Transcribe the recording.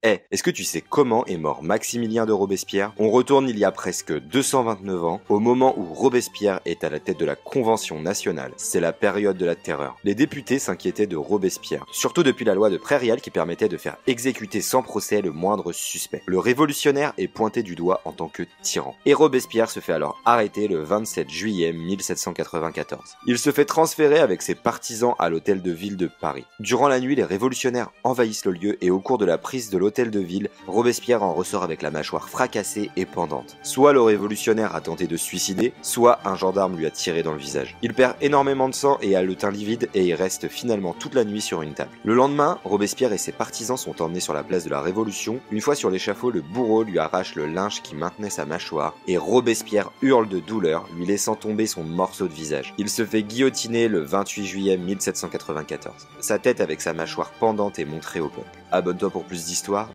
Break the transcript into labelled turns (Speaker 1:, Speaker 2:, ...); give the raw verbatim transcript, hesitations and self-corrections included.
Speaker 1: Eh, est-ce que tu sais comment est mort Maximilien de Robespierre? On retourne il y a presque deux cent vingt-neuf ans, au moment où Robespierre est à la tête de la Convention nationale. C'est la période de la terreur. Les députés s'inquiétaient de Robespierre, surtout depuis la loi de Prairial qui permettait de faire exécuter sans procès le moindre suspect. Le révolutionnaire est pointé du doigt en tant que tyran. Et Robespierre se fait alors arrêter le vingt-sept juillet mille sept cent quatre-vingt-quatorze. Il se fait transférer avec ses partisans à l'hôtel de ville de Paris. Durant la nuit, les révolutionnaires envahissent le lieu et au cours de la prise de l'hôtel de ville, Robespierre en ressort avec la mâchoire fracassée et pendante. Soit le révolutionnaire a tenté de se suicider, soit un gendarme lui a tiré dans le visage. Il perd énormément de sang et a le teint livide et il reste finalement toute la nuit sur une table. Le lendemain, Robespierre et ses partisans sont emmenés sur la place de la Révolution. Une fois sur l'échafaud, le bourreau lui arrache le linge qui maintenait sa mâchoire et Robespierre hurle de douleur, lui laissant tomber son morceau de visage. Il se fait guillotiner le vingt-huit juillet mille sept cent quatre-vingt-quatorze. Sa tête avec sa mâchoire pendante est montrée au peuple. Abonne-toi pour plus d'histoires.